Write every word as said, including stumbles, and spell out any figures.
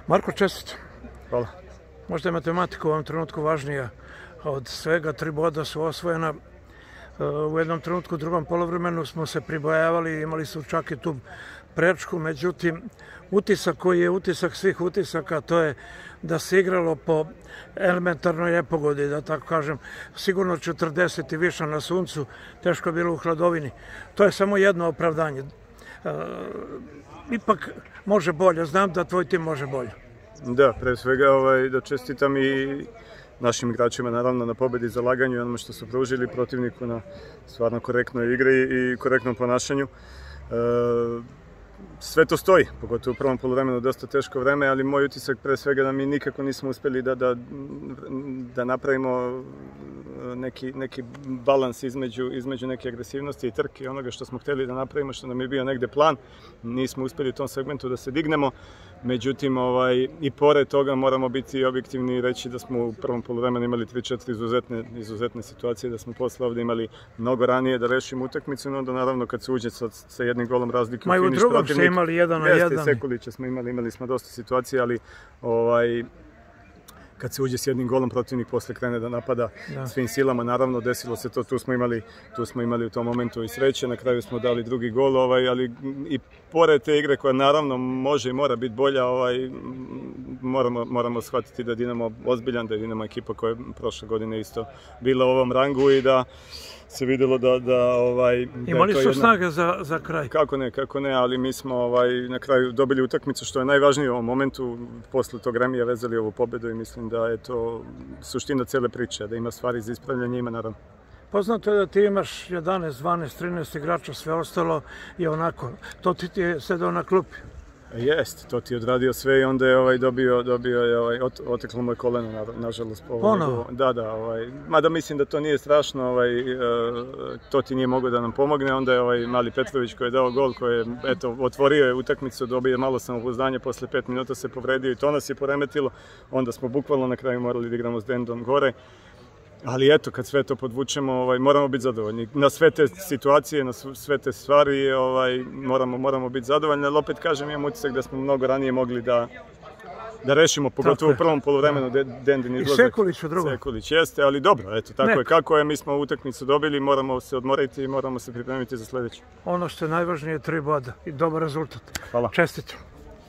Marko, čestitam. Hvala. Možda je matematika u ovom trenutku važnija od svega. Tri boda su osvojena. U jednom trenutku, u drugom poluvremenu smo se pribojavali, imali su čak i tu prečku, međutim, utisak koji je utisak svih utisaka, to je da se igralo po elementarnoj nepogodi, da tako kažem, sigurno četrdeset i više na suncu, teško je bilo u hladovini. To je samo jedno opravdanje. Ipak može bolje, znam da tvoj tim može bolje. Da, pre svega da čestitam i našim igračima naravno na pobedi, zalaganju i onome što su pružili protivniku na stvarno korektnoj igri i korektnom ponašanju. Sve to stoji, pogotovo u prvom poluvremenu, dosta teško vreme, ali moj utisak pre svega da mi nikako nismo uspeli da, da, da napravimo neki, neki balans između, između neke agresivnosti i trke, onoga što smo hteli da napravimo, što nam je bio negde plan. Nismo uspeli u tom segmentu da se dignemo, međutim ovaj, i pored toga moramo biti objektivni i reći da smo u prvom poluvremenu imali tri četiri izuzetne, izuzetne situacije, da smo posle ovde imali mnogo ranije da rešimo utakmicu, no onda naravno kad se uđe sa, sa jednim golom razlike u finiš protivnik. Ste imali jedan na jedan. Jeste, Sekulića smo imali, imali smo dosta situacija, ali ovaj, kad se uđe s jednim golom protivnik posle krene da napada da. Svim silama, naravno desilo se to, tu smo imali, tu smo imali u tom momentu i sreće, na kraju smo dali drugi gol, ovaj, ali i pored te igre koja naravno može i mora biti bolja, ovaj, moramo, moramo shvatiti da je Dinamo ozbiljan, da je Dinamo ekipa koja je prošle godine isto bila u ovom rangu i da se videlo da, da ovaj... Imali da su jedna... snage za, za kraj. Kako ne, kako ne, ali mi smo ovaj, na kraju dobili utakmicu što je najvažnije u ovom momentu. Posle tog remija vezali ovu pobedu i mislim da je to suština cele priče, da ima stvari za ispravljanje, ima naravno. Poznato je da ti imaš jedanaest, dvanaest, trinaest igrača, sve ostalo je onako. To ti je sedao na klupi. Jest, to ti je odradio sve i onda je ovaj dobio, dobio je ovaj, ot, oteklo moje koleno, na, nažalost. Ovaj, Ponovo? Da, da, ovaj, mada mislim da to nije strašno, ovaj, uh, to ti nije mogao da nam pomogne, onda je ovaj mali Petrović koji je dao gol, koji je, eto, otvorio je utakmicu, dobio malo samopouzdanje, posle pet minuta se povredio i to nas je poremetilo, onda smo bukvalno na kraju morali da igramo s Dendom gore. Ali eto, kad sve to podvučemo, ovaj, moramo biti zadovoljni. Na sve te situacije, na sve te stvari ovaj, moramo, moramo biti zadovoljni, ali opet kažem, imam utisak da smo mnogo ranije mogli da, da rešimo, pogotovo u prvom poluvremenu Dendin izlazak. I Sekulić u drugom. Sekulić jeste, ali dobro, eto, tako ne. je kako je, mi smo utakmicu dobili, moramo se odmoriti i moramo se pripremiti za sledeću. Ono što je najvažnije je tri boda i dobar rezultat. Hvala. Čestitam.